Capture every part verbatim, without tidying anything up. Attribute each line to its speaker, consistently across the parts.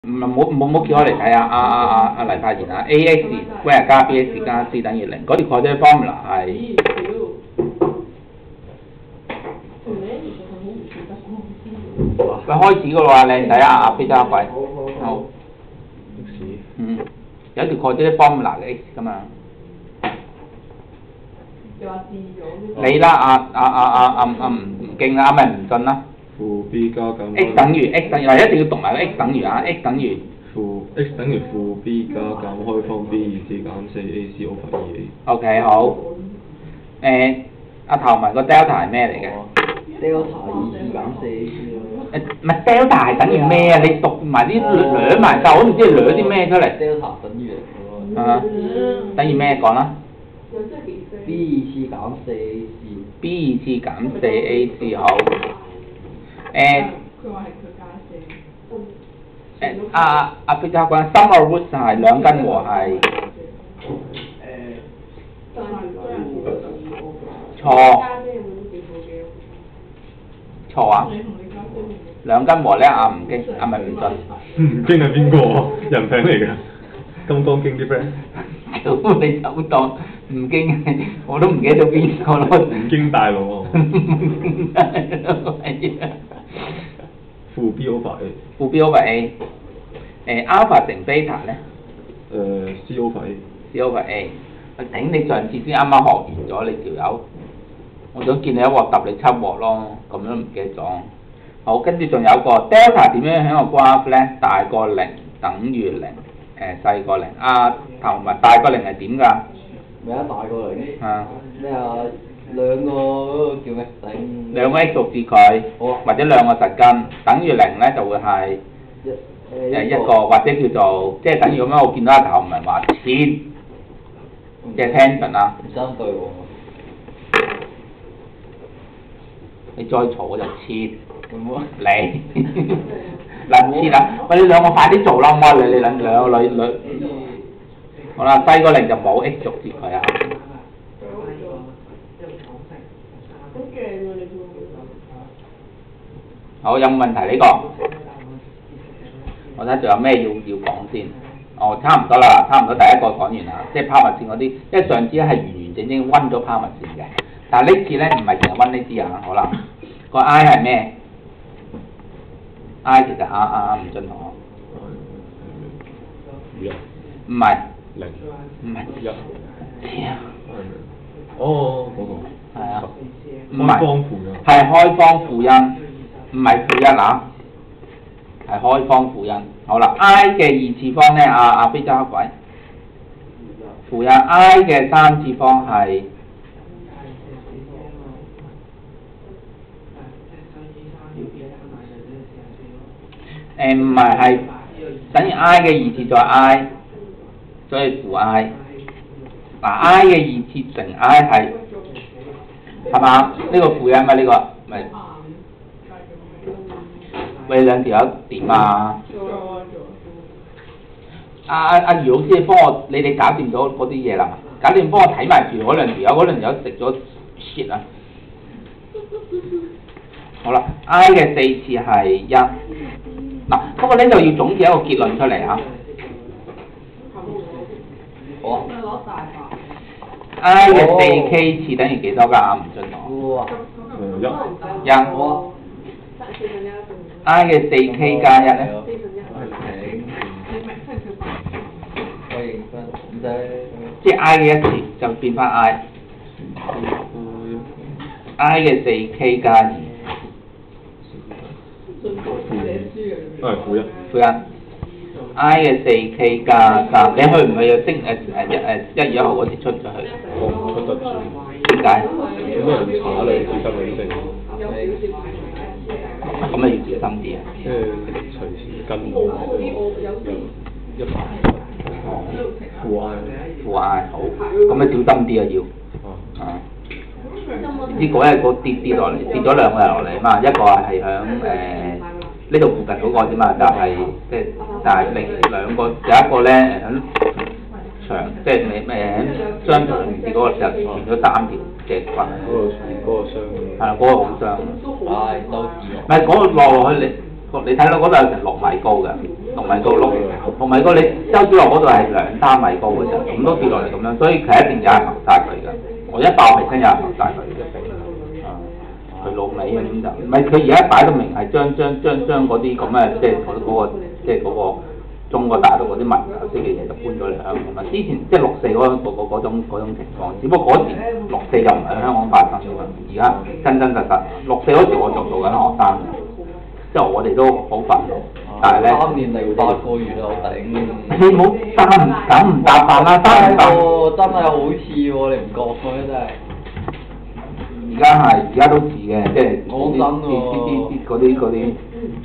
Speaker 1: 唔係冇冇冇叫我嚟睇下阿阿阿阿黎柏賢啊 ，A X square 加 B X 加 C 等於零，嗰條 quadratic formula 係。佢開始噶啦喎，靚仔啊，阿飛揸鬼，好。嗯，有條 quadratic formula 嘅 X 噶嘛。你啦，阿阿阿阿阿阿唔唔勁啦，咪唔進啦。
Speaker 2: 負 b 加減
Speaker 1: x 等於 x 等於，嗱一定要讀埋個 x 等於啊 ，x 等於
Speaker 2: 負 x 等於負 b 加減開方 b 二次減四 a c over 二 a。
Speaker 1: OK 好。誒，阿頭文個 delta 係咩嚟嘅
Speaker 3: ？delta 二次減四 a c 咯。
Speaker 1: 誒唔係 delta 係等於咩啊？你讀埋啲掠埋晒，我都唔知你掠啲咩出嚟。
Speaker 3: delta 等於零喎。
Speaker 1: 啊，等於咩講啦
Speaker 3: ？b 二次減四 a c。
Speaker 1: b 二次減四 a c 好。誒，佢話係佢加四。誒，阿阿飛揸講 sum of roots 係兩根和係。錯。錯啊！兩根和咧，阿吳京，阿咪吳進。
Speaker 2: 吳京係邊個啊？人名嚟㗎，金剛經啲 friend。
Speaker 1: 屌你走當吳京，我都唔記得咗邊個咯。
Speaker 2: 吳京大佬啊！
Speaker 1: 係啊。
Speaker 2: 負 b over a。
Speaker 1: 負 b over a。誒 alpha 乘 beta 咧？
Speaker 2: 誒 c over a。
Speaker 1: c over a。我頂你上次先啱啱學完咗，你條友。我想見你一鑊揼你七鑊咯，咁樣唔記得咗。好，跟住仲有個 delta 點樣喺個 graph 咧？大過零等於零，誒細過零。啊頭文大過零係點㗎？
Speaker 3: 咩啊？大過零？
Speaker 1: 啊。
Speaker 3: 咩啊？兩個嗰個叫咩？頂。
Speaker 1: 兩個 x 數字佢，或者兩個實根，等於零咧就會係
Speaker 3: 一
Speaker 1: 誒一個，或者叫做即係等於咁樣。我見到阿頭文話切，即係 tangent 啊。
Speaker 3: 唔相對喎。
Speaker 1: 你再嘈我就切你嗱切啦！喂，你兩個快啲做啦，好唔好？你你兩兩個女女，好啦，細個零就冇 x 逐字佢啊。好，有冇問題呢個？我睇仲有咩要要講先？哦，差唔多啦，差唔多第一個講完啦，即係拋物線嗰啲，因為上次係完完整整温咗拋物線嘅。但係呢次咧唔係淨係温呢啲啊，可能個 I 係咩 ？I 其實啊啊吳進同學，唔係
Speaker 2: 零，
Speaker 1: 唔係
Speaker 2: 一，
Speaker 1: 屌，
Speaker 2: 哦嗰個，
Speaker 1: 係啊，唔
Speaker 2: 開方
Speaker 1: 係，
Speaker 2: 負因，
Speaker 1: 係開方負因，唔係負一啊，係開方負因。好啦 ，I 嘅二次方咧，阿阿飛揸鬼，負一 I 嘅三次方係。誒唔係係等於 I 嘅二次再 I，所以負 I。嗱 I 嘅二次乘 I 係係嘛？呢個負因嘛？呢個咪喂兩條友點啊？阿阿阿余老師，你幫我你哋搞掂咗嗰啲嘢啦，搞掂幫我睇埋住嗰兩條友，嗰兩條友食咗 shit 啊！好啦 ，I 嘅四次係一。嗱，不過咧就要總結一個結論出嚟嚇。
Speaker 3: 好啊。
Speaker 1: I 嘅四 k 次等於幾多㗎？阿吳進堂。
Speaker 3: 哇。
Speaker 2: 誒一。
Speaker 1: 一。I 嘅四 k 加一咧？即係 I 嘅一次就變翻 I。I 嘅四 k 加二。
Speaker 2: 都係負一。
Speaker 1: 負一。I 嘅四 k 加三，你去唔去就升誒誒一誒一月一號嗰時出咗去？
Speaker 2: 我出得住。
Speaker 1: 點解？
Speaker 2: 有咩人查你資格領證？
Speaker 1: 咁咪要小心啲啊！
Speaker 2: 即係隨時跟我一排。負 I。
Speaker 1: 負 I 好，咁咪小心啲啊要。啊。唔知嗰日嗰跌跌落嚟，跌咗兩個人落嚟啊嘛，一個係響誒呢度附近嗰個啫嘛，但係即係但係另兩個有一個咧誒響牆，即係咩咩喺商場唔知嗰個時候傳咗三條隻骨。嗰
Speaker 2: 個嗰個傷。
Speaker 1: 係啊，嗰個好傷。
Speaker 3: 唉，都知
Speaker 1: 唔係嗰個落落去你你睇到嗰度有成六米高嘅，六米高六六米高，你周子樂嗰度係兩三米高嘅啫，咁都跌落嚟咁樣，所以佢一定有人謀殺佢㗎。我一爆皮身有人謀殺佢嘅。佢老尾咁就，唔係佢而家擺到明係將將將將嗰啲咁嘅，即係嗰嗰個即係嗰個中國大陸嗰啲文教式嘅嘢就搬咗嚟香港啦。之前即係六四嗰嗰嗰嗰種嗰種情況，只不過嗰時六四就唔喺香港發生㗎嘛。而家真真實實六四嗰時我仲做緊學生嘅，即係我哋都好憤怒，但係咧
Speaker 3: 三年零八個月啊，我頂！
Speaker 1: 你冇三唔九唔搭飯啦，三唔搭。
Speaker 3: 喎，真係好似喎，你唔覺嘅真係。
Speaker 1: 而家係，而家都似嘅，即係
Speaker 3: 講真喎，
Speaker 1: 啲啲嗰啲嗰啲，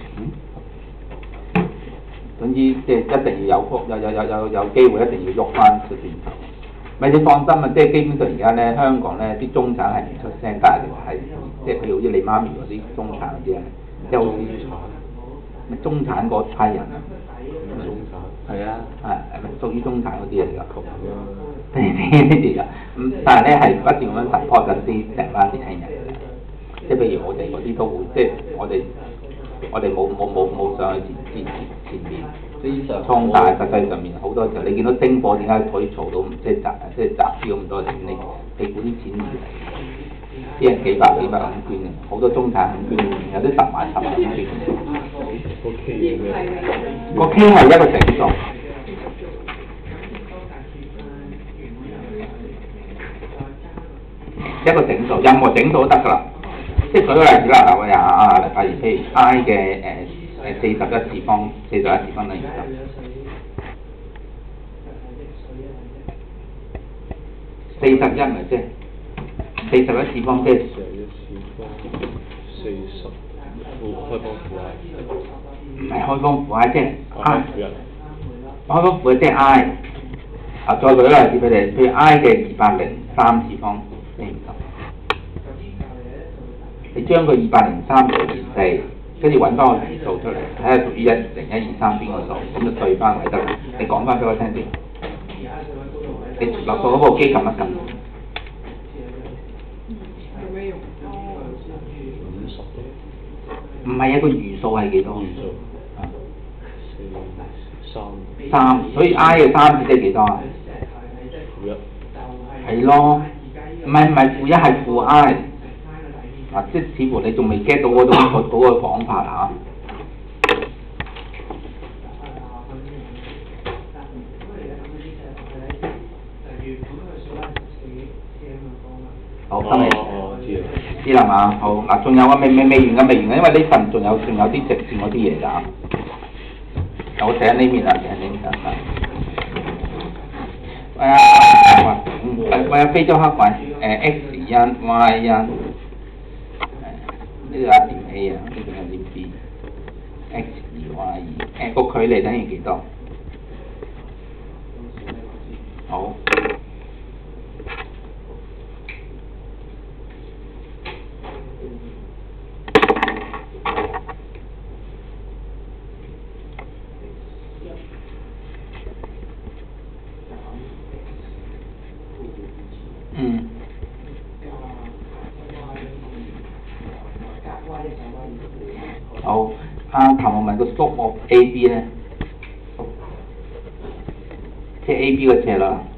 Speaker 1: 總之即係一定要有有有有有有機會，一定要喐翻個轉頭。咪你放心啊，即係基本上而家咧，香港咧啲中產係唔出聲，但係係即係譬如好似你媽咪嗰啲中產嗰啲咧，即係好似咪中產嗰批人啊。
Speaker 2: 中產。係啊。
Speaker 1: 係係咪屬於中產嗰啲嚟㗎？呢啲嚟㗎，咁但係咧係不斷咁樣 support 緊啲成班年輕人嘅，即係譬如我哋嗰啲都會，即係我哋我哋冇冇冇冇上去前前前面衝，但係實際上面好多時候你見到星火點解可以嘈到即係集即係集資咁多錢？你你估啲錢而嚟？啲人幾百幾百咁捐嘅，好多中產咁捐，有啲十萬十萬咁捐。
Speaker 2: 個 K 係咩？
Speaker 1: 個 K 係一個整數。一個整數，任何整數都得㗎啦。即係舉個例子啦，嗱，我哋啊，例如譬如 I 嘅誒誒四十一次方，四十一次方等於十。四十一咪即係四十一次方即係。四十一次方，四十負開方負 I。唔係開方負 I，即係 I。開方負即係 I。啊，再舉個例子俾你，譬如 I 嘅二百零三次方。你將個二百零三除以四，跟住揾翻個元素出嚟，睇下屬於一零一二三邊個數，咁就對翻咪得啦。你講翻俾我聽先，你落到嗰個機撳一撳。唔係啊，個餘數係幾多？餘數啊，四三。三，所以 I 嘅三次即係幾多啊？負一。係咯，唔係唔係負一係負 I。嗱，即係似乎你仲未 get 到嗰種嗰嗰個講法嚇。好，得未？哦，知啦。知啦嘛？好，嗱，仲有啊，未未未完嘅，未完嘅，因為呢份仲有仲有啲直線嗰啲嘢㗎。我寫呢邊啊，寫呢邊啊。喂啊，喂喂啊，非洲黑鬼，誒 X 一 Y 一。呢度有點 A 啊，呢度有點 B，X 二 Y 二，誒個距離等於幾多？好。嗯。好，啊頭我問個 slope of A B 咧，即係 A B 個斜率。